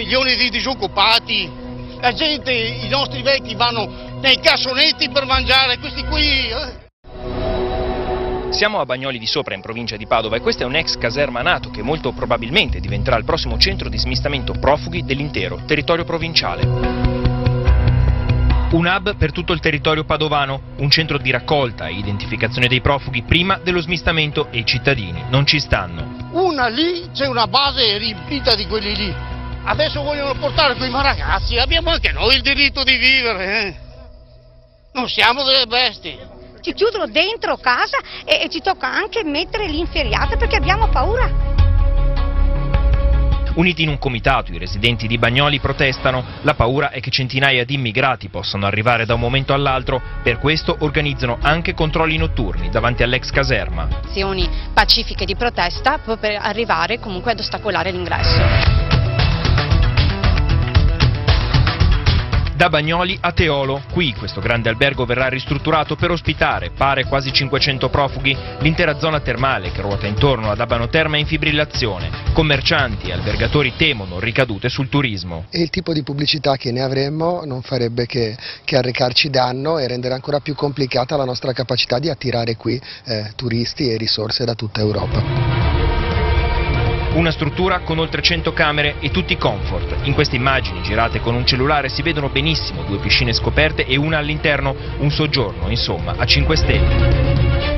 milioni di disoccupati, la gente, i nostri vecchi vanno nei cassonetti per mangiare, questi qui... Siamo a Bagnoli di Sopra, in provincia di Padova, e questa è un'ex caserma NATO che molto probabilmente diventerà il prossimo centro di smistamento profughi dell'intero territorio provinciale. Un hub per tutto il territorio padovano, un centro di raccolta e identificazione dei profughi prima dello smistamento, e i cittadini non ci stanno. Una lì, c'è una base riempita di quelli lì. Adesso vogliono portare quei ragazzi, abbiamo anche noi il diritto di vivere, Non siamo delle bestie. Ci chiudono dentro casa e ci tocca anche mettere l'inferiata perché abbiamo paura. Uniti in un comitato, i residenti di Bagnoli protestano. La paura è che centinaia di immigrati possano arrivare da un momento all'altro, per questo organizzano anche controlli notturni davanti all'ex caserma. Azioni pacifiche di protesta per arrivare comunque ad ostacolare l'ingresso. Da Bagnoli a Teolo, qui questo grande albergo verrà ristrutturato per ospitare, pare, quasi 500 profughi. L'intera zona termale che ruota intorno ad Abano Terme è in fibrillazione. Commercianti e albergatori temono ricadute sul turismo. E il tipo di pubblicità che ne avremmo non farebbe che arrecarci danno e rendere ancora più complicata la nostra capacità di attirare qui turisti e risorse da tutta Europa. Una struttura con oltre 100 camere e tutti comfort. In queste immagini girate con un cellulare si vedono benissimo 2 piscine scoperte e una all'interno, un soggiorno, insomma, a 5 stelle.